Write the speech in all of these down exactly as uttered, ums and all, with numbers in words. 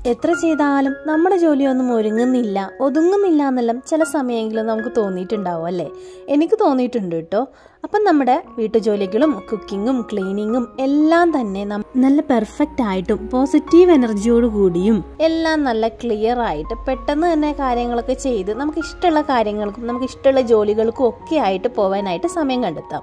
എത്ര ചെയ്താലും നമ്മുടെ ജോലിയൊന്നും ഒരുങ്ങുന്നില്ല ഒതുങ്ങുന്നില്ല എന്നെല്ലാം ചില സമയങ്ങളിൽ നമുക്ക് തോന്നിയിട്ടുണ്ടാവും അല്ലേ? എനിക്ക് തോന്നിയിട്ടുണ്ട് കേട്ടോ. അപ്പം നമ്മുടെ വീട്ടുജോലികളും കുക്കിങ്ങും ക്ലീനിങ്ങും എല്ലാം തന്നെ നല്ല പെർഫെക്റ്റ് ആയിട്ടും പോസിറ്റീവ് എനർജിയോട് കൂടിയും എല്ലാം നല്ല ക്ലിയർ ആയിട്ട് പെട്ടെന്ന് തന്നെ കാര്യങ്ങളൊക്കെ ചെയ്ത് നമുക്ക് ഇഷ്ടമുള്ള കാര്യങ്ങൾക്കും നമുക്ക് ഇഷ്ടമുള്ള ജോലികൾക്കും ഒക്കെ ആയിട്ട് പോകാനായിട്ട് സമയം കണ്ടെത്താം.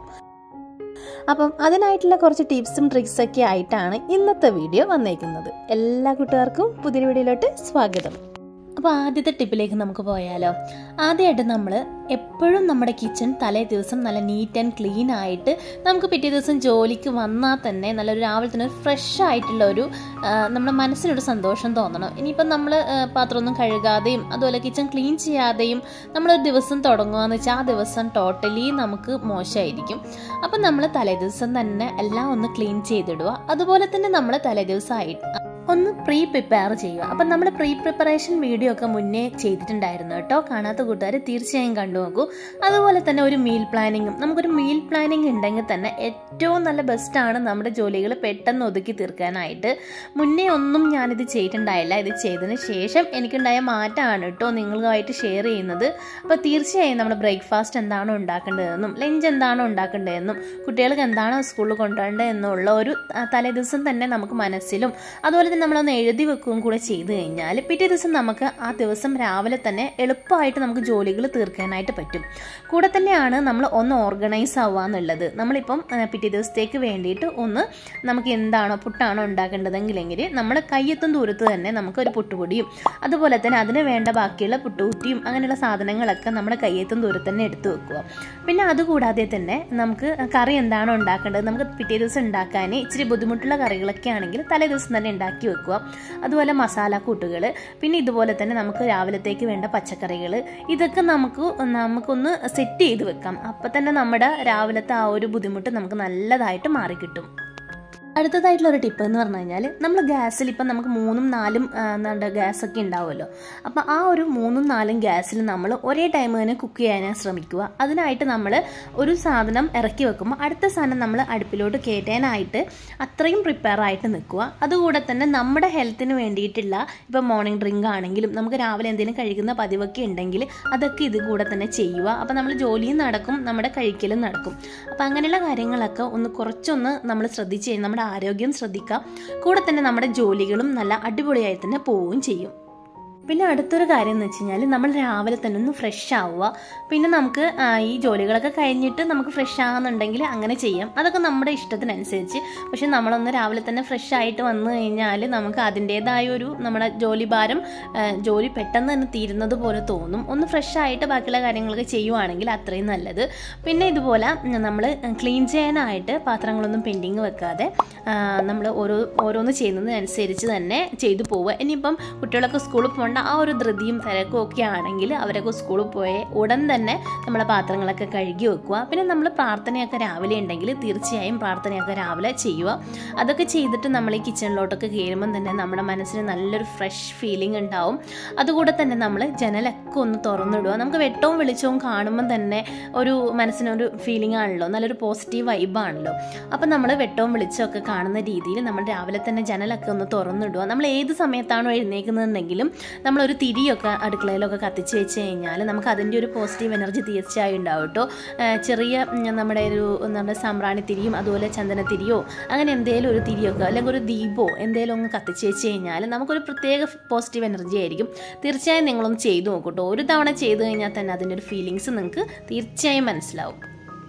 അപ്പം അതിനായിട്ടുള്ള കുറച്ച് ടിപ്സും ട്രിക്സൊക്കെ ആയിട്ടാണ് ഇന്നത്തെ വീഡിയോ വന്നേക്കുന്നത്. എല്ലാ കൂട്ടുകാർക്കും പുതിയ വീഡിയോയിലോട്ട് സ്വാഗതം. അപ്പോൾ ആദ്യത്തെ ടിപ്പിലേക്ക് നമുക്ക് പോയാലോ. ആദ്യമായിട്ട് നമ്മൾ എപ്പോഴും നമ്മുടെ കിച്ചൺ തലേ ദിവസം നല്ല നീറ്റ് ആൻഡ് ക്ലീൻ ആയിട്ട് നമുക്ക് പിറ്റേ ദിവസം ജോലിക്ക് വന്നാൽ തന്നെ നല്ലൊരു രാവിലെ തന്നെ ഫ്രഷ് ആയിട്ടുള്ള ഒരു നമ്മുടെ മനസ്സിനൊരു സന്തോഷം തോന്നണം. ഇനിയിപ്പം നമ്മൾ പാത്രമൊന്നും കഴുകാതെയും അതുപോലെ കിച്ചൺ ക്ലീൻ ചെയ്യാതെയും നമ്മളൊരു ദിവസം തുടങ്ങുകയെന്ന് വെച്ചാൽ ആ ദിവസം ടോട്ടലി നമുക്ക് മോശമായിരിക്കും. അപ്പം നമ്മൾ തലേ ദിവസം തന്നെ എല്ലാം ഒന്ന് ക്ലീൻ ചെയ്തിടുക. അതുപോലെ തന്നെ നമ്മൾ തലേ ദിവസമായിട്ട് ഒന്ന് പ്രീ പ്രിപ്പയർ ചെയ്യുക. അപ്പം നമ്മൾ പ്രീ പ്രിപ്പറേഷൻ വീഡിയോ ഒക്കെ മുന്നേ ചെയ്തിട്ടുണ്ടായിരുന്നു കേട്ടോ. കാണാത്ത കൂട്ടുകാർ തീർച്ചയായും കണ്ടു നോക്കൂ. അതുപോലെ തന്നെ ഒരു മീൽ പ്ലാനിങ്ങും, നമുക്കൊരു മീൽ പ്ലാനിങ് ഉണ്ടെങ്കിൽ തന്നെ ഏറ്റവും നല്ല ബെസ്റ്റാണ് നമ്മുടെ ജോലികൾ പെട്ടെന്ന് ഒതുക്കി തീർക്കാനായിട്ട്. മുന്നേ ഒന്നും ഞാനിത് ചെയ്തിട്ടുണ്ടായില്ല. ഇത് ചെയ്തതിന് ശേഷം എനിക്കുണ്ടായ മാറ്റമാണ് കേട്ടോ നിങ്ങളുമായിട്ട് ഷെയർ ചെയ്യുന്നത്. അപ്പോൾ തീർച്ചയായും നമ്മുടെ ബ്രേക്ക്ഫാസ്റ്റ് എന്താണോ ഉണ്ടാക്കേണ്ടതെന്നും ലഞ്ച് എന്താണോ ഉണ്ടാക്കേണ്ടതെന്നും കുട്ടികൾക്ക് എന്താണോ സ്കൂളിൽ കൊണ്ടുപോകേണ്ടത് എന്നുള്ള ഒരു തലേ ദിവസം തന്നെ നമുക്ക് മനസ്സിലും അതുപോലെ നമ്മളൊന്ന് എഴുതി വെക്കുകയും കൂടെ ചെയ്തു കഴിഞ്ഞാൽ പിറ്റേ ദിവസം നമുക്ക് ആ ദിവസം രാവിലെ തന്നെ എളുപ്പമായിട്ട് നമുക്ക് ജോലികൾ തീർക്കാനായിട്ട് പറ്റും. കൂടെ തന്നെയാണ് നമ്മൾ ഒന്ന് ഓർഗനൈസ് ആവുക എന്നുള്ളത്. നമ്മളിപ്പം പിറ്റേ ദിവസത്തേക്ക് വേണ്ടിയിട്ട് ഒന്ന് നമുക്ക് എന്താണോ പുട്ടാണോ ഉണ്ടാക്കേണ്ടതെങ്കിലെങ്കിൽ നമ്മൾ കയ്യെത്തും ദൂരത്ത് തന്നെ നമുക്ക് ഒരു പുട്ടുപൊടിയും അതുപോലെ തന്നെ അതിന് വേണ്ട ബാക്കിയുള്ള പുട്ടുകുറ്റിയും അങ്ങനെയുള്ള സാധനങ്ങളൊക്കെ നമ്മുടെ കയ്യെത്തും ദൂരത്ത് തന്നെ എടുത്തു വെക്കുക. പിന്നെ അതുകൂടാതെ തന്നെ നമുക്ക് കറി എന്താണോ ഉണ്ടാക്കേണ്ടത് നമുക്ക് പിറ്റേ ദിവസം ഉണ്ടാക്കാൻ ഇച്ചിരി ബുദ്ധിമുട്ടുള്ള കറികളൊക്കെ ആണെങ്കിൽ തലേ ദിവസം തന്നെ ഉണ്ടാക്കി വെക്കുക. അതുപോലെ മസാല കൂട്ടുകൾ, പിന്നെ ഇതുപോലെ തന്നെ നമുക്ക് രാവിലത്തേക്ക് വേണ്ട പച്ചക്കറികൾ, ഇതൊക്കെ നമുക്ക് നമുക്കൊന്ന് സെറ്റ് ചെയ്ത് വെക്കാം. അപ്പം തന്നെ നമ്മുടെ രാവിലത്തെ ആ ഒരു ബുദ്ധിമുട്ട് നമുക്ക് നല്ലതായിട്ട് മാറിക്കിട്ടും. അടുത്തതായിട്ടുള്ള ഒരു ടിപ്പ് എന്ന് പറഞ്ഞു കഴിഞ്ഞാൽ നമ്മൾ ഗ്യാസിൽ ഇപ്പം നമുക്ക് മൂന്നും നാലും എന്താ ഗ്യാസൊക്കെ ഉണ്ടാവുമല്ലോ. അപ്പം ആ ഒരു മൂന്നും നാലും ഗ്യാസിൽ നമ്മൾ ഒരേ ടൈം തന്നെ കുക്ക് ചെയ്യാനായി ശ്രമിക്കുക. അതിനായിട്ട് നമ്മൾ ഒരു സാധനം ഇറക്കി വെക്കുമ്പോൾ അടുത്ത സാധനം നമ്മൾ അടുപ്പിലോട്ട് കയറ്റാനായിട്ട് അത്രയും പ്രിപ്പയർ ആയിട്ട് നിൽക്കുക. അതുകൂടെ തന്നെ നമ്മുടെ ഹെൽത്തിന് വേണ്ടിയിട്ടുള്ള ഇപ്പം മോർണിംഗ് ഡ്രിങ്ക് ആണെങ്കിലും നമുക്ക് രാവിലെ എന്തെങ്കിലും കഴിക്കുന്ന പതിവൊക്കെ ഉണ്ടെങ്കിൽ അതൊക്കെ ഇത് കൂടെ തന്നെ ചെയ്യുക. അപ്പം നമ്മൾ ജോലിയും നടക്കും, നമ്മുടെ കഴിക്കലും നടക്കും. അപ്പം അങ്ങനെയുള്ള കാര്യങ്ങളൊക്കെ ഒന്ന് കുറച്ചൊന്ന് നമ്മൾ ശ്രദ്ധിച്ച് കഴിഞ്ഞാൽ നമ്മുടെ ആരോഗ്യം ശ്രദ്ധിക്കുക. കൂടെ തന്നെ നമ്മുടെ ജോലികളും നല്ല അടിപൊളിയായി തന്നെ പോവുകയും ചെയ്യും. പിന്നെ അടുത്തൊരു കാര്യം എന്ന് വെച്ച് കഴിഞ്ഞാൽ നമ്മൾ രാവിലെ തന്നെ ഒന്ന് ഫ്രഷ് ആവുക. പിന്നെ നമുക്ക് ഈ ജോലികളൊക്കെ കഴിഞ്ഞിട്ട് നമുക്ക് ഫ്രഷ് ആകുന്നുണ്ടെങ്കിൽ അങ്ങനെ ചെയ്യാം. അതൊക്കെ നമ്മുടെ ഇഷ്ടത്തിനനുസരിച്ച്. പക്ഷെ നമ്മളൊന്ന് രാവിലെ തന്നെ ഫ്രഷ് ആയിട്ട് വന്നു കഴിഞ്ഞാൽ നമുക്ക് അതിൻ്റേതായ ഒരു നമ്മുടെ ജോലി ഭാരം ജോലി പെട്ടെന്ന് തന്നെ തീരുന്നത് പോലെ തോന്നും. ഒന്ന് ഫ്രഷ് ആയിട്ട് ബാക്കിയുള്ള കാര്യങ്ങളൊക്കെ ചെയ്യുവാണെങ്കിൽ അത്രയും നല്ലത്. പിന്നെ ഇതുപോലെ നമ്മൾ ക്ലീൻ ചെയ്യാനായിട്ട് പാത്രങ്ങളൊന്നും പെൻഡിങ് വെക്കാതെ നമ്മൾ ഓരോ ഓരോന്ന് ചെയ്യുന്നതിനനുസരിച്ച് തന്നെ ചെയ്തു പോവുക. ഇനിയിപ്പം കുട്ടികളൊക്കെ സ്കൂളിൽ പോകേണ്ട ആ ഒരു ധൃതിയും തിരക്കും ഒക്കെ ആണെങ്കിൽ അവരൊക്കെ സ്കൂളിൽ പോയ ഉടൻ തന്നെ നമ്മളെ പാത്രങ്ങളൊക്കെ കഴുകി വെക്കുക. പിന്നെ നമ്മൾ പ്രാർത്ഥനയൊക്കെ രാവിലെ ഉണ്ടെങ്കിൽ തീർച്ചയായും പ്രാർത്ഥനയൊക്കെ രാവിലെ ചെയ്യുക. അതൊക്കെ ചെയ്തിട്ട് നമ്മൾ ഈ കിച്ചണിലോട്ടൊക്കെ കയറുമ്പം തന്നെ നമ്മുടെ മനസ്സിന് നല്ലൊരു ഫ്രഷ് ഫീലിംഗ് ഉണ്ടാവും. അതുകൂടെ തന്നെ നമ്മൾ ജനലൊക്കെ ഒന്ന് തുറന്നിടുക. നമുക്ക് വെട്ടവും വെളിച്ചവും കാണുമ്പം തന്നെ ഒരു മനസ്സിനൊരു ഫീലിംഗ് ആണല്ലോ, നല്ലൊരു പോസിറ്റീവ് വൈബാണല്ലോ. അപ്പം നമ്മൾ വെട്ടവും വെളിച്ചമൊക്കെ കാണുന്ന രീതിയിൽ നമ്മൾ രാവിലെ തന്നെ ജനലൊക്കെ ഒന്ന് തുറന്നിടുക. നമ്മൾ ഏത് സമയത്താണോ എഴുന്നേൽക്കുന്നുണ്ടെങ്കിലും നമ്മളൊരു തിരിയൊക്കെ അടുക്കളയിലൊക്കെ കത്തിച്ച് വെച്ച് കഴിഞ്ഞാൽ നമുക്ക് അതിൻ്റെ ഒരു പോസിറ്റീവ് എനർജി തീർച്ചയായും ഉണ്ടാവും കേട്ടോ. ചെറിയ നമ്മുടെ ഒരു നമ്മുടെ സാമ്പ്രാണി തിരിയും അതുപോലെ ചന്ദനത്തിരിയോ അങ്ങനെ എന്തെങ്കിലും ഒരു തിരിയൊക്കെ അല്ലെങ്കിൽ ഒരു ദീപോ എന്തെങ്കിലും ഒന്ന് കത്തിച്ച് വെച്ച് കഴിഞ്ഞാൽ നമുക്കൊരു പ്രത്യേക പോസിറ്റീവ് എനർജി ആയിരിക്കും. തീർച്ചയായും നിങ്ങളൊന്ന് ചെയ്തു നോക്കൂട്ടോ. ഒരു തവണ ചെയ്ത് കഴിഞ്ഞാൽ തന്നെ അതിൻ്റെ ഒരു ഫീലിങ്സ് നിങ്ങൾക്ക് തീർച്ചയായും മനസ്സിലാവും.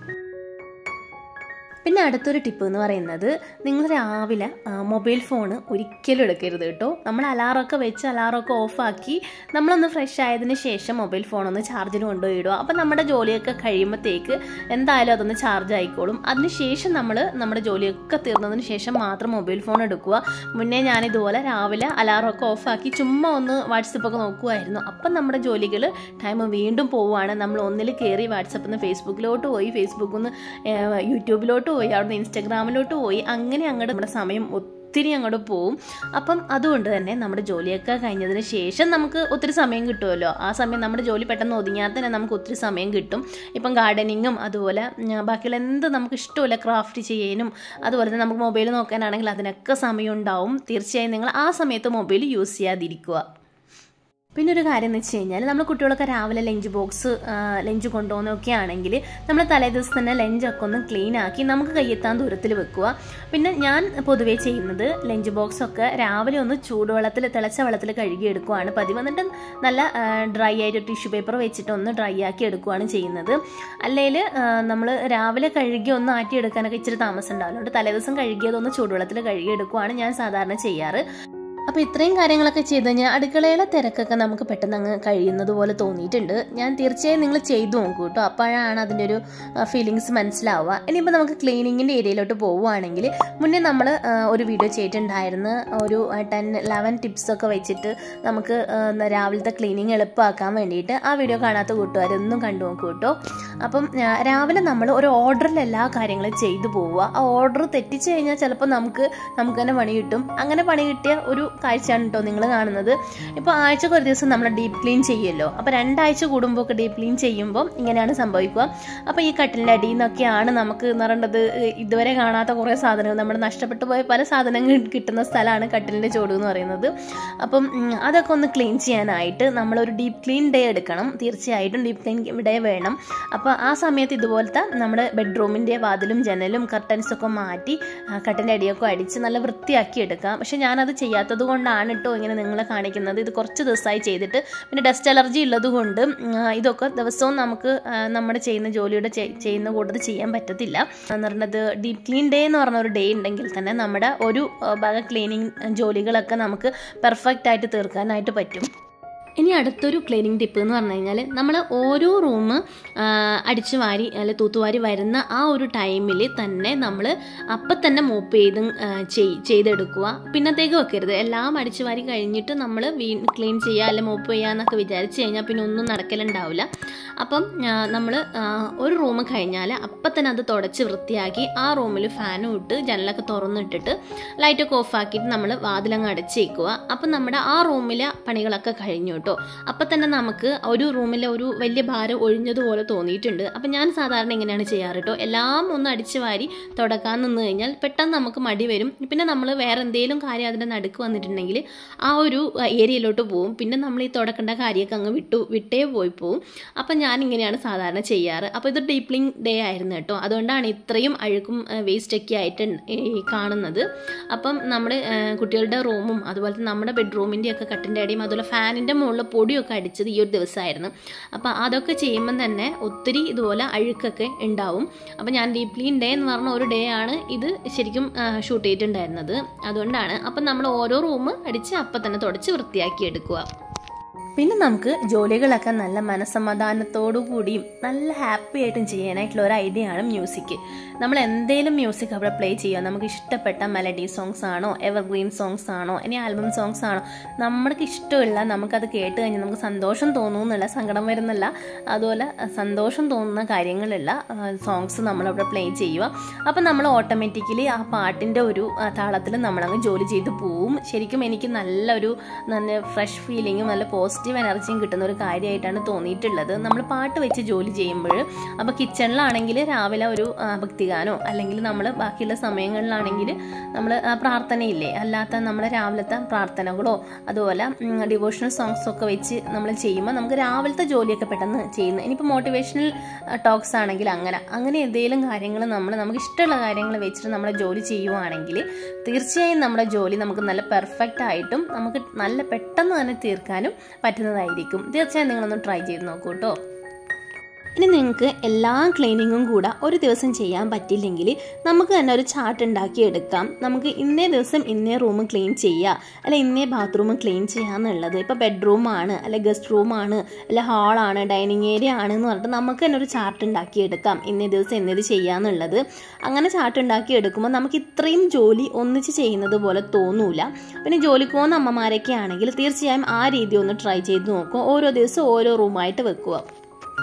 പിന്നെ അടുത്തൊരു ടിപ്പ് എന്ന് പറയുന്നത് നിങ്ങൾ രാവിലെ മൊബൈൽ ഫോൺ ഒരിക്കലും എടുക്കരുത് കേട്ടോ. നമ്മൾ അലാറമൊക്കെ വെച്ച് അലാറമൊക്കെ ഓഫാക്കി നമ്മളൊന്ന് ഫ്രഷ് ആയതിനു ശേഷം മൊബൈൽ ഫോണൊന്ന് ചാർജിന് കൊണ്ടുപോയിടുക. അപ്പം നമ്മുടെ ജോലിയൊക്കെ കഴിയുമ്പോഴത്തേക്ക് എന്തായാലും അതൊന്ന് ചാർജ് ആയിക്കോളും. അതിനുശേഷം നമ്മൾ നമ്മുടെ ജോലിയൊക്കെ തീർന്നതിന് ശേഷം മാത്രം മൊബൈൽ ഫോൺ എടുക്കുക. മുന്നേ ഞാനിതുപോലെ രാവിലെ അലാറമൊക്കെ ഓഫാക്കി ചുമ്മാ ഒന്ന് വാട്സപ്പൊക്കെ നോക്കുമായിരുന്നു. അപ്പം നമ്മുടെ ജോലികൾ ടൈം വീണ്ടും പോവുകയാണ്. നമ്മൾ ഒന്നിൽ കയറി വാട്സപ്പിൽ നിന്ന് ഫേസ്ബുക്കിലോട്ട് പോയി, ഫേസ്ബുക്കിൽ നിന്ന് യൂട്യൂബിലോട്ട് പോയി, അവിടുന്ന് ഇൻസ്റ്റാഗ്രാമിലോട്ട് പോയി, അങ്ങനെ അങ്ങോട്ട് നമ്മുടെ സമയം ഒത്തിരി അങ്ങോട്ട് പോവും. അപ്പം അതുകൊണ്ട് തന്നെ നമ്മുടെ ജോലിയൊക്കെ കഴിഞ്ഞതിന് ശേഷം നമുക്ക് ഒത്തിരി സമയം കിട്ടുമല്ലോ. ആ സമയം നമ്മുടെ ജോലി പെട്ടെന്ന് ഒതുങ്ങിയാൽ തന്നെ നമുക്ക് ഒത്തിരി സമയം കിട്ടും. ഇപ്പം ഗാർഡനിങ്ങും അതുപോലെ ബാക്കിയുള്ള എന്ത് നമുക്ക് ഇഷ്ടമില്ല ക്രാഫ്റ്റ് ചെയ്യാനും അതുപോലെ തന്നെ നമുക്ക് മൊബൈൽ നോക്കാനാണെങ്കിൽ അതിനൊക്കെ സമയം ഉണ്ടാവും. തീർച്ചയായും നിങ്ങൾ ആ സമയത്ത് മൊബൈൽ യൂസ് ചെയ്യാതിരിക്കുക. പിന്നെ ഒരു കാര്യം എന്ന് വെച്ച് കഴിഞ്ഞാൽ നമ്മൾ കുട്ടികളൊക്കെ രാവിലെ ലഞ്ച് ബോക്സ് ലഞ്ച് കൊണ്ടുപോകുന്നതൊക്കെ ആണെങ്കിൽ നമ്മൾ തലേ ദിവസം തന്നെ ലഞ്ചൊക്കെ ഒന്ന് ക്ലീൻ ആക്കി നമുക്ക് കയ്യെത്താൻ ദൂരത്തിൽ വെക്കുക. പിന്നെ ഞാൻ പൊതുവേ ചെയ്യുന്നത് ലഞ്ച് ബോക്സൊക്കെ രാവിലെ ഒന്ന് ചൂടുവെള്ളത്തിൽ തിളച്ച വെള്ളത്തിൽ കഴുകിയെടുക്കുകയാണ് പതിവ്. എന്നിട്ട് നല്ല ഡ്രൈ ആയിട്ട് ടിഷ്യൂ പേപ്പർ വെച്ചിട്ട് ഒന്ന് ഡ്രൈ ആക്കി എടുക്കുകയാണ് ചെയ്യുന്നത്. അല്ലെങ്കിൽ നമ്മൾ രാവിലെ കഴുകി ഒന്ന് ആറ്റിയെടുക്കാനൊക്കെ ഇച്ചിരി താമസം ഉണ്ടാവില്ല. അതുകൊണ്ട് തലേ ദിവസം കഴുകിയതൊന്ന് ചൂടുവെള്ളത്തിൽ കഴുകിയെടുക്കുകയാണ് ഞാൻ സാധാരണ ചെയ്യാറ്. അപ്പോൾ ഇത്രയും കാര്യങ്ങളൊക്കെ ചെയ്ത് കഴിഞ്ഞാൽ അടുക്കളയിലെ തിരക്കൊക്കെ നമുക്ക് പെട്ടെന്ന് അങ്ങ് കഴിയുന്നത് പോലെ തോന്നിയിട്ടുണ്ട്. ഞാൻ തീർച്ചയായും നിങ്ങൾ ചെയ്തു നോക്കൂ കേട്ടോ. അപ്പോഴാണ് അതിൻ്റെ ഒരു ഫീലിങ്സ് മനസ്സിലാവുക. ഇനിയിപ്പോൾ നമുക്ക് ക്ലീനിങ്ങിൻ്റെ ഏരിയയിലോട്ട് പോവുകയാണെങ്കിൽ മുന്നേ നമ്മൾ ഒരു വീഡിയോ ചെയ്തിട്ടുണ്ടായിരുന്നു. ഒരു ടെൻ ലെവൻ ടിപ്സൊക്കെ വെച്ചിട്ട് നമുക്ക് രാവിലത്തെ ക്ലീനിങ് എളുപ്പമാക്കാൻ വേണ്ടിയിട്ട്. ആ വീഡിയോ കാണാത്ത കൂട്ടുകാരൊന്നും കണ്ടു നോക്കൂ കേട്ടോ. അപ്പം രാവിലെ നമ്മൾ ഒരു ഓർഡറിൽ എല്ലാ കാര്യങ്ങളും ചെയ്തു പോവുക. ആ ഓർഡർ തെറ്റിച്ച് കഴിഞ്ഞാൽ ചിലപ്പോൾ നമുക്ക് നമുക്ക് തന്നെ പണി കിട്ടും. അങ്ങനെ പണി കിട്ടിയ ഒരു കാഴ്ചയാണ് കേട്ടോ നിങ്ങൾ കാണുന്നത്. ഇപ്പോൾ ആഴ്ചക്ക് ഒരു ദിവസം നമ്മൾ ഡീപ്പ് ക്ലീൻ ചെയ്യുമല്ലോ. അപ്പോൾ രണ്ടാഴ്ച കൂടുമ്പോൾ ഒക്കെ ഡീപ്പ് ക്ലീൻ ചെയ്യുമ്പോൾ ഇങ്ങനെയാണ് സംഭവിക്കുക. അപ്പോൾ ഈ കട്ടിലിൻ്റെ അടിയിൽ നിന്നൊക്കെയാണ് നമുക്ക് എന്ന് പറയേണ്ടത് ഇതുവരെ കാണാത്ത കുറേ സാധനങ്ങൾ, നമ്മൾ നഷ്ടപ്പെട്ടു പോയ പല സാധനങ്ങൾ കിട്ടുന്ന സ്ഥലമാണ് കട്ടിലിൻ്റെ ചോട് എന്ന് പറയുന്നത്. അപ്പം അതൊക്കെ ഒന്ന് ക്ലീൻ ചെയ്യാനായിട്ട് നമ്മളൊരു ഡീപ്പ് ക്ലീൻ ഡേ എടുക്കണം. തീർച്ചയായിട്ടും ഡീപ്പ് ക്ലീൻ ഡേ വേണം. അപ്പോൾ ആ സമയത്ത് ഇതുപോലത്തെ നമ്മുടെ ബെഡ്റൂമിൻ്റെ വാതിലും ജനലും കർട്ടൻസൊക്കെ മാറ്റി കട്ടിലിൻ്റെ അടിയൊക്കെ അടിച്ച് നല്ല വൃത്തിയാക്കി എടുക്കാം. പക്ഷെ ഞാനത് ചെയ്യാത്തത് കൊണ്ടാണ് കേട്ടോ ഇങ്ങനെ നിങ്ങളെ കാണിക്കുന്നത്. ഇത് കുറച്ച് ദിവസമായി ചെയ്തിട്ട് പിന്നെ ഡസ്റ്റ് അലർജി ഉള്ളത് കൊണ്ട് ഇതൊക്കെ ദിവസവും നമുക്ക് നമ്മുടെ ചെയ്യുന്ന ജോലിയുടെ ചെയ്യുന്ന കൂട്ടത്തിൽ ചെയ്യാൻ പറ്റത്തില്ല. എന്ന് പറഞ്ഞത് ഡീപ്പ് ക്ലീൻ ഡേ എന്ന് പറഞ്ഞ ഒരു ഡേ ഉണ്ടെങ്കിൽ തന്നെ നമ്മുടെ ഒരു ഭാഗം ക്ലീനിങ് ജോലികളൊക്കെ നമുക്ക് പെർഫെക്റ്റ് ആയിട്ട് തീർക്കാനായിട്ട് പറ്റും. ഇനി അടുത്തൊരു ക്ലീനിങ് ടിപ്പ് എന്ന് പറഞ്ഞു കഴിഞ്ഞാൽ നമ്മൾ ഓരോ റൂം അടിച്ചു വാരി അല്ലെ തൂത്തുവാരി വരുന്ന ആ ഒരു ടൈമിൽ തന്നെ നമ്മൾ അപ്പം തന്നെ മോപ്പ് ചെയ്ത് ചെയ്തെടുക്കുക. പിന്നത്തേക്ക് വെക്കരുത്. എല്ലാം അടിച്ചു വാരി കഴിഞ്ഞിട്ട് നമ്മൾ വീ ക്ലീൻ ചെയ്യുക അല്ലെ മോപ്പ് ചെയ്യുക എന്നൊക്കെ വിചാരിച്ച് കഴിഞ്ഞാൽ പിന്നെ ഒന്നും നടക്കലുണ്ടാവില്ല. അപ്പം നമ്മൾ ഒരു റൂം കഴിഞ്ഞാൽ അപ്പം തന്നെ അത് തുടച്ച് വൃത്തിയാക്കി ആ റൂമിൽ ഫാനും ഇട്ട് ജനലൊക്കെ തുറന്നിട്ടിട്ട് ലൈറ്റൊക്കെ ഓഫാക്കിയിട്ട് നമ്മൾ വാതിലങ്ങ് അടച്ചേക്കുക. അപ്പം നമ്മുടെ ആ റൂമിലെ പണികളൊക്കെ കഴിഞ്ഞു കേട്ടോ. അപ്പം തന്നെ നമുക്ക് ഒരു റൂമിലെ ഒരു വലിയ ഭാരം ഒഴിഞ്ഞതുപോലെ തോന്നിയിട്ടുണ്ട്. അപ്പം ഞാൻ സാധാരണ ഇങ്ങനെയാണ് ചെയ്യാറ് കേട്ടോ. എല്ലാം ഒന്ന് അടിച്ചു വാരി തുടക്കാൻ നിന്ന് കഴിഞ്ഞാൽ പെട്ടെന്ന് നമുക്ക് മടി വരും. പിന്നെ നമ്മൾ വേറെ എന്തെങ്കിലും കാര്യം അതിൻ്റെ നടുക്ക് വന്നിട്ടുണ്ടെങ്കിൽ ആ ഒരു ഏരിയയിലോട്ട് പോവും. പിന്നെ നമ്മൾ ഈ തുടക്കേണ്ട കാര്യമൊക്കെ അങ്ങ് വിട്ടു വിട്ടേ പോയി പോവും. അപ്പം ഞാൻ ഇങ്ങനെയാണ് സാധാരണ ചെയ്യാറ്. അപ്പോൾ ഇത് ഡീപ്പ് ക്ലീൻ ഡേ ആയിരുന്നു കേട്ടോ. അതുകൊണ്ടാണ് ഇത്രയും അഴുക്കും വേസ്റ്റൊക്കെ ആയിട്ട് കാണുന്നത്. അപ്പം നമ്മുടെ കുട്ടികളുടെ റൂമും അതുപോലെ നമ്മുടെ ബെഡ്റൂമിൻ്റെ ഒക്കെ കട്ടിൻ്റെ അടിയും അതുപോലെ ഫാനിൻ്റെ മുകളിൽ പൊടിയൊക്കെ അടിച്ചത് ഈ ഒരു ദിവസമായിരുന്നു. അപ്പോൾ അതൊക്കെ ചെയ്യുമ്പം തന്നെ ഒത്തിരി ഇതുപോലെ അഴുക്കൊക്കെ ഉണ്ടാവും. അപ്പോൾ ഞാൻ ഡീപ്പ് ക്ലീൻ ഡേ എന്ന് പറഞ്ഞ ഒരു ഡേ ആണ് ഇത് ശരിക്കും ഷൂട്ട് ചെയ്തിട്ടുണ്ടായിരുന്നത്. അതുകൊണ്ടാണ്. അപ്പം നമ്മൾ ഓരോ റൂം അടിച്ച് അപ്പം തന്നെ തുടച്ച് വൃത്തിയാക്കി എടുക്കുക. പിന്നെ നമുക്ക് ജോലികളൊക്കെ നല്ല മനസ്സമാധാനത്തോടു കൂടിയും നല്ല ഹാപ്പി ആയിട്ടും ചെയ്യാനായിട്ടുള്ള ഒരു ഐഡിയ ആണ് മ്യൂസിക്. നമ്മൾ എന്തെങ്കിലും മ്യൂസിക് അവിടെ പ്ലേ ചെയ്യുക. നമുക്ക് ഇഷ്ടപ്പെട്ട മെലഡി സോങ്സ് ആണോ, എവർഗ്രീൻ സോങ്സ് ആണോ, ഇനി ആൽബം സോങ്സ് ആണോ, നമ്മൾക്ക് ഇഷ്ടമുള്ള നമുക്കത് കേട്ട് കഴിഞ്ഞാൽ നമുക്ക് സന്തോഷം തോന്നുന്നില്ല, സങ്കടം വരുന്നില്ല, അതുപോലെ സന്തോഷം തോന്നുന്ന കാര്യങ്ങളുള്ള സോങ്സ് നമ്മളവിടെ പ്ലേ ചെയ്യുക. അപ്പം നമ്മൾ ഓട്ടോമാറ്റിക്കലി ആ പാട്ടിൻ്റെ ഒരു താളത്തിൽ നമ്മളങ്ങ് ജോലി ചെയ്ത് പോവും. ശരിക്കും എനിക്ക് നല്ലൊരു നല്ല ഫ്രഷ് ഫീലിങ്ങും നല്ല പോസിറ്റീവ് എനർജിയും കിട്ടുന്ന ഒരു കാര്യമായിട്ടാണ് തോന്നിയിട്ടുള്ളത് നമ്മൾ പാട്ട് വെച്ച് ജോലി ചെയ്യുമ്പോൾ. അപ്പോൾ കിച്ചണിലാണെങ്കിൽ രാവിലെ ഒരു ഭക്തിഗാനോ അല്ലെങ്കിൽ നമ്മൾ ബാക്കിയുള്ള സമയങ്ങളിലാണെങ്കിൽ നമ്മൾ പ്രാർത്ഥനയില്ലേ, അല്ലാത്ത നമ്മൾ രാവിലത്തെ പ്രാർത്ഥനകളോ അതുപോലെ ഡിവോഷണൽ സോങ്സോ ഒക്കെ വെച്ച് നമ്മൾ ചെയ്യുമ്പോൾ നമുക്ക് രാവിലത്തെ ജോലിയൊക്കെ പെട്ടെന്ന് ചെയ്യുന്നു. ഇനിയിപ്പോൾ മോട്ടിവേഷണൽ ടോക്സ് ആണെങ്കിൽ അങ്ങനെ അങ്ങനെ എന്തെങ്കിലും കാര്യങ്ങൾ നമ്മൾ നമുക്ക് ഇഷ്ടമുള്ള കാര്യങ്ങൾ വെച്ചിട്ട് നമ്മൾ ജോലി ചെയ്യുവാണെങ്കിൽ തീർച്ചയായും നമ്മുടെ ജോലി നമുക്ക് നല്ല പെർഫെക്റ്റ് ആയിട്ടും നമുക്ക് നല്ല പെട്ടെന്ന് തന്നെ തീർക്കാനും പറ്റുന്നതായിരിക്കും. തീർച്ചയായും നിങ്ങളൊന്ന് ട്രൈ ചെയ്ത് നോക്കൂ കേട്ടോ. ഇനി നിങ്ങൾക്ക് എല്ലാ ക്ലീനിങ്ങും കൂടെ ഒരു ദിവസം ചെയ്യാൻ പറ്റില്ലെങ്കിൽ നമുക്ക് തന്നെ ഒരു ചാർട്ട് ഉണ്ടാക്കി എടുക്കാം. നമുക്ക് ഇന്നേ ദിവസം ഇന്നേ റൂം ക്ലീൻ ചെയ്യുക, അല്ല ഇന്നേ ബാത്റൂം ക്ലീൻ ചെയ്യുക എന്നുള്ളത്. ഇപ്പോൾ ബെഡ്റൂമാണ് അല്ലെ ഗസ്റ്റ് റൂമാണ് അല്ലെ ഹാളാണ് ഡൈനിങ് ഏരിയ ആണ് എന്ന് പറഞ്ഞിട്ട് നമുക്ക് തന്നെ ഒരു ചാർട്ട് ഉണ്ടാക്കി എടുക്കാം. ഇന്നേ ദിവസം ഇന്നത് ചെയ്യുക എന്നുള്ളത്. അങ്ങനെ ചാർട്ട് ഉണ്ടാക്കി എടുക്കുമ്പോൾ നമുക്ക് ഇത്രയും ജോലി ഒന്നിച്ച് ചെയ്യുന്നത് പോലെ തോന്നൂല. പിന്നെ ജോലിക്ക് പോകുന്ന അമ്മമാരൊക്കെ ആണെങ്കിൽ തീർച്ചയായും ആ രീതി ഒന്ന് ട്രൈ ചെയ്ത് നോക്കുക. ഓരോ ദിവസം ഓരോ റൂമായിട്ട് വെക്കുക.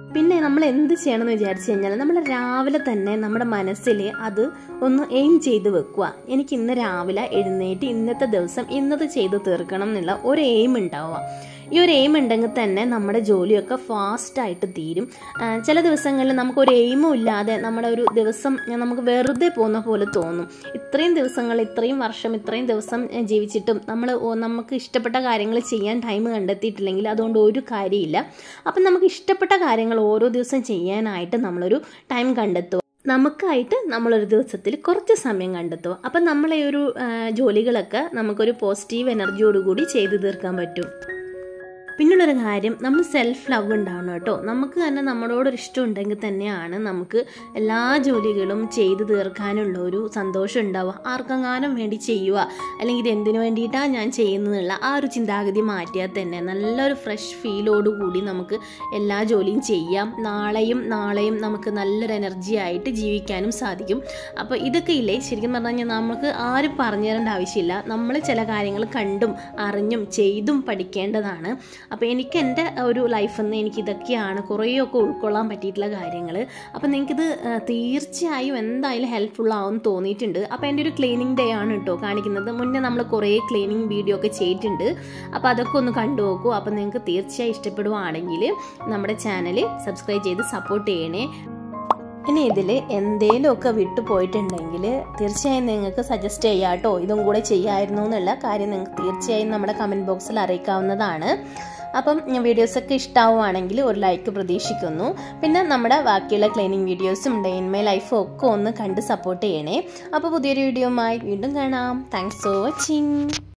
പിന്നെ നമ്മൾ എന്ത് ചെയ്യണമെന്ന് വിചാരിച്ചു കഴിഞ്ഞാൽ നമ്മൾ രാവിലെ തന്നെ നമ്മുടെ മനസ്സിൽ അത് ഒന്ന് എയിം ചെയ്ത് വെക്കുക. എനിക്ക് ഇന്ന് രാവിലെ എഴുന്നേറ്റ് ഇന്നത്തെ ദിവസം ഇന്നത് ചെയ്ത് തീർക്കണം എന്നുള്ള ഒരു എയിം ഉണ്ടാവുക. ഈ ഒരു എയിം ഉണ്ടെങ്കിൽ തന്നെ നമ്മുടെ ജോലിയൊക്കെ ഫാസ്റ്റായിട്ട് തീരും. ചില ദിവസങ്ങളിൽ നമുക്കൊരു എയിമും ഇല്ലാതെ നമ്മുടെ ഒരു ദിവസം നമുക്ക് വെറുതെ പോകുന്ന പോലെ തോന്നും. ഇത്രയും ദിവസങ്ങൾ ഇത്രയും വർഷം ഇത്രയും ദിവസം ജീവിച്ചിട്ടും നമ്മൾ നമുക്ക് ഇഷ്ടപ്പെട്ട കാര്യങ്ങൾ ചെയ്യാൻ ടൈം കണ്ടെത്തിയിട്ടില്ലെങ്കിൽ അതുകൊണ്ട് ഒരു കാര്യമില്ല. അപ്പം നമുക്ക് ഇഷ്ടപ്പെട്ട കാര്യങ്ങൾ ഓരോ ദിവസം ചെയ്യാനായിട്ട് നമ്മളൊരു ടൈം കണ്ടെത്തുക. നമുക്കായിട്ട് നമ്മളൊരു ദിവസത്തിൽ കുറച്ച് സമയം കണ്ടെത്തുക. അപ്പം നമ്മളെ ഒരു ജോലികളൊക്കെ നമുക്കൊരു പോസിറ്റീവ് എനർജിയോടുകൂടി ചെയ്തു തീർക്കാൻ പറ്റും. പിന്നുള്ളൊരു കാര്യം, നമ്മൾ സെൽഫ് ലവ് ഉണ്ടാവണം കേട്ടോ. നമുക്ക് തന്നെ നമ്മളോടൊരു ഇഷ്ടം ഉണ്ടെങ്കിൽ തന്നെയാണ് നമുക്ക് എല്ലാ ജോലികളും ചെയ്തു തീർക്കാനുള്ള ഒരു സന്തോഷം ഉണ്ടാവുക. ആർക്കെങ്ങാനും വേണ്ടി ചെയ്യുക അല്ലെങ്കിൽ ഇത് എന്തിനു വേണ്ടിയിട്ടാണ് ഞാൻ ചെയ്യുന്നതെന്നുള്ള ആ ഒരു ചിന്താഗതി മാറ്റിയാൽ തന്നെ നല്ലൊരു ഫ്രഷ് ഫീലോടുകൂടി നമുക്ക് എല്ലാ ജോലിയും ചെയ്യാം. നാളെയും നാളെയും നമുക്ക് നല്ലൊരു എനർജി ആയിട്ട് ജീവിക്കാനും സാധിക്കും. അപ്പോൾ ഇതൊക്കെ ഇല്ലേ, ശരിക്കും പറഞ്ഞു കഴിഞ്ഞാൽ നമുക്ക് ആരും പറഞ്ഞു തരേണ്ട ആവശ്യമില്ല. നമ്മൾ ചില കാര്യങ്ങൾ കണ്ടും അറിഞ്ഞും ചെയ്തും പഠിക്കേണ്ടതാണ്. അപ്പോൾ എനിക്ക് എൻ്റെ ഒരു ലൈഫിൽ നിന്ന് എനിക്ക് ഇതൊക്കെയാണ് കുറേയൊക്കെ ഉൾക്കൊള്ളാൻ പറ്റിയിട്ടുള്ള കാര്യങ്ങൾ. അപ്പോൾ നിങ്ങൾക്കിത് തീർച്ചയായും എന്തായാലും ഹെൽപ്ഫുൾ ആവും തോന്നിയിട്ടുണ്ട്. അപ്പോൾ എൻ്റെ ഒരു ക്ലീനിങ് ഡേ ആണ് കേട്ടോ കാണിക്കുന്നത്. മുന്നേ നമ്മൾ കുറേ ക്ലീനിങ് വീഡിയോ ഒക്കെ ചെയ്തിട്ടുണ്ട്. അപ്പോൾ അതൊക്കെ ഒന്ന് കണ്ടു നോക്കൂ. അപ്പോൾ നിങ്ങൾക്ക് തീർച്ചയായും ഇഷ്ടപ്പെടുവാണെങ്കിൽ നമ്മുടെ ചാനൽ സബ്സ്ക്രൈബ് ചെയ്ത് സപ്പോർട്ട് ചെയ്യണേ. ഇനി ഇതിൽ എന്തെങ്കിലുമൊക്കെ വിട്ടു പോയിട്ടുണ്ടെങ്കിൽ തീർച്ചയായും നിങ്ങൾക്ക് സജസ്റ്റ് ചെയ്യാം കേട്ടോ. ഇതും കൂടെ ചെയ്യാമായിരുന്നു എന്നുള്ള കാര്യം നിങ്ങൾക്ക് തീർച്ചയായും നമ്മുടെ കമൻറ്റ് ബോക്സിൽ അറിയിക്കാവുന്നതാണ്. അപ്പം വീഡിയോസൊക്കെ ഇഷ്ടമാവുകയാണെങ്കിൽ ഒരു ലൈക്ക് പ്രതീക്ഷിക്കുന്നു. പിന്നെ നമ്മുടെ ബാക്കിയുള്ള ക്ലീനിങ് വീഡിയോസും ഡേ ഇൻ മൈ ലൈഫും ഒക്കെ ഒന്ന് കണ്ട് സപ്പോർട്ട് ചെയ്യണേ. അപ്പോൾ പുതിയൊരു വീഡിയോയുമായി വീണ്ടും കാണാം. Thanks for watching.